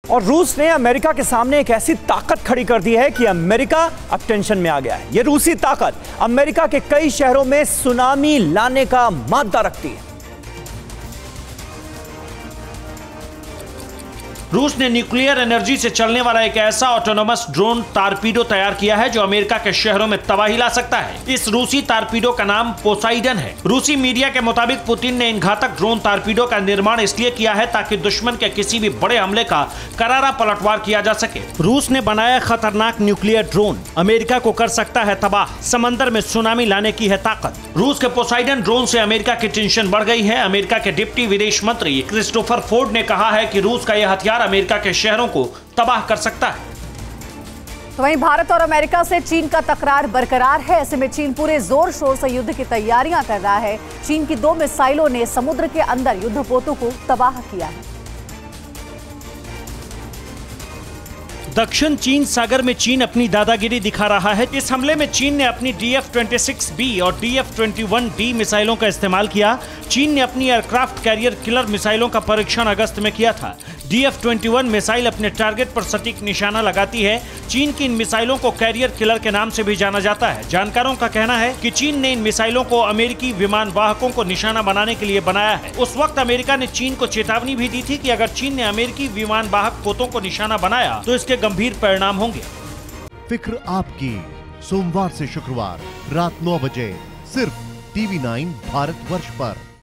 और रूस ने अमेरिका के सामने एक ऐसी ताकत खड़ी कर दी है कि अमेरिका अब टेंशन में आ गया है। यह रूसी ताकत अमेरिका के कई शहरों में सुनामी लाने का मादा रखती है। रूस ने न्यूक्लियर एनर्जी से चलने वाला एक ऐसा ऑटोनोमस ड्रोन टारपीडो तैयार किया है जो अमेरिका के शहरों में तबाही ला सकता है। इस रूसी टारपीडो का नाम पोसाइडन है। रूसी मीडिया के मुताबिक पुतिन ने इन घातक ड्रोन टारपीडो का निर्माण इसलिए किया है ताकि दुश्मन के किसी भी बड़े हमले का करारा पलटवार किया जा सके। रूस ने बनाया खतरनाक न्यूक्लियर ड्रोन, अमेरिका को कर सकता है तबाह, समंदर में सुनामी लाने की है ताकत। रूस के पोसाइडन ड्रोन से अमेरिका की टेंशन बढ़ गई है। अमेरिका के डिप्टी विदेश मंत्री क्रिस्टोफर फोर्ड ने कहा है कि रूस का यह हथियार अमेरिका के शहरों को तबाह कर सकता है। तो वहीं भारत और अमेरिका से चीन का तकरार बरकरार है। ऐसे में चीन पूरे जोर शोर से युद्ध की तैयारियां कर रहा है। चीन की 2 मिसाइलों ने समुद्र के अंदर युद्धपोतों को तबाह किया है। दक्षिण चीन सागर में चीन अपनी दादागिरी दिखा रहा है। इस हमले में चीन ने अपनी DF-26B और DF-21D मिसाइलों का इस्तेमाल किया। चीन ने अपनी एयरक्राफ्ट कैरियर किलर मिसाइलों का परीक्षण अगस्त में किया था। DF-21 मिसाइल अपने टारगेट पर सटीक निशाना लगाती है। चीन की इन मिसाइलों को कैरियर किलर के नाम से भी जाना जाता है। जानकारों का कहना है कि चीन ने इन मिसाइलों को अमेरिकी विमान वाहकों को निशाना बनाने के लिए बनाया है। उस वक्त अमेरिका ने चीन को चेतावनी भी दी थी कि अगर चीन ने अमेरिकी विमान वाहक पोतों को निशाना बनाया तो इसके गंभीर परिणाम होंगे। फिक्र आपकी, सोमवार से शुक्रवार रात 9 बजे सिर्फ TV9 भारतवर्ष पर।